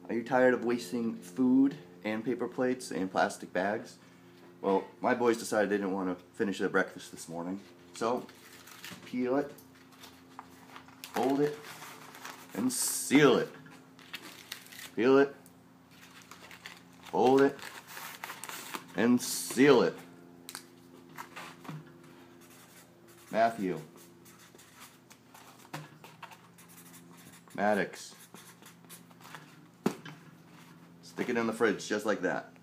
Are you tired of wasting food and paper plates and plastic bags? Well, my boys decided they didn't want to finish their breakfast this morning. So, peel it, hold it, and seal it. Peel it, hold it, and seal it. Matthew. Maddox. Stick it in the fridge just like that.